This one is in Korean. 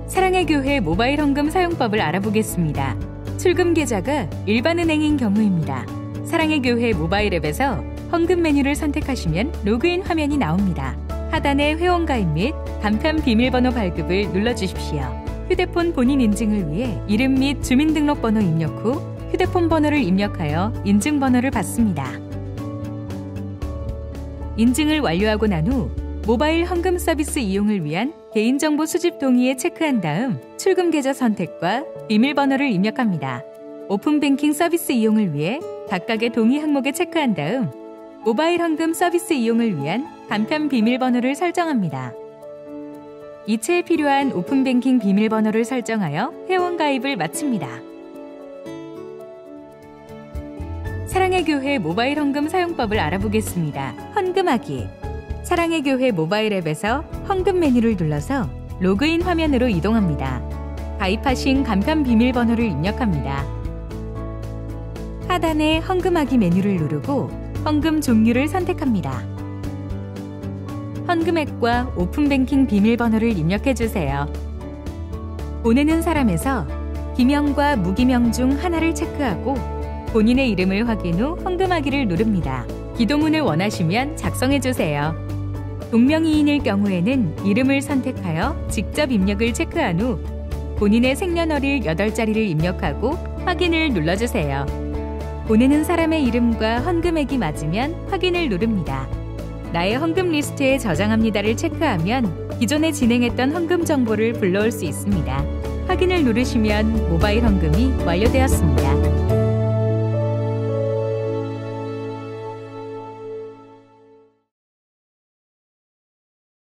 사랑의 교회 모바일 헌금 사용법을 알아보겠습니다. 출금 계좌가 일반은행인 경우입니다. 사랑의 교회 모바일 앱에서 헌금 메뉴를 선택하시면 로그인 화면이 나옵니다. 하단의 회원가입 및 간편 비밀번호 발급을 눌러주십시오. 휴대폰 본인 인증을 위해 이름 및 주민등록번호 입력 후 휴대폰 번호를 입력하여 인증번호를 받습니다. 인증을 완료하고 난 후 모바일 헌금 서비스 이용을 위한 개인정보 수집 동의에 체크한 다음 출금 계좌 선택과 비밀번호를 입력합니다. 오픈뱅킹 서비스 이용을 위해 각각의 동의 항목에 체크한 다음 모바일 헌금 서비스 이용을 위한 간편 비밀번호를 설정합니다. 이체에 필요한 오픈뱅킹 비밀번호를 설정하여 회원가입을 마칩니다. 사랑의 교회 모바일 헌금 사용법을 알아보겠습니다. 헌금하기. 사랑의 교회 모바일 앱에서 헌금 메뉴를 눌러서 로그인 화면으로 이동합니다. 가입하신 간편 비밀번호를 입력합니다. 하단의 헌금하기 메뉴를 누르고 헌금 종류를 선택합니다. 헌금액과 오픈뱅킹 비밀번호를 입력해주세요. 보내는 사람에서 기명과 무기명 중 하나를 체크하고 본인의 이름을 확인 후 헌금하기를 누릅니다. 기도문을 원하시면 작성해주세요. 동명이인일 경우에는 이름을 선택하여 직접 입력을 체크한 후 본인의 생년월일 8자리를 입력하고 확인을 눌러주세요. 보내는 사람의 이름과 헌금액이 맞으면 확인을 누릅니다. 나의 헌금 리스트에 저장합니다를 체크하면 기존에 진행했던 헌금 정보를 불러올 수 있습니다. 확인을 누르시면 모바일 헌금이 완료되었습니다.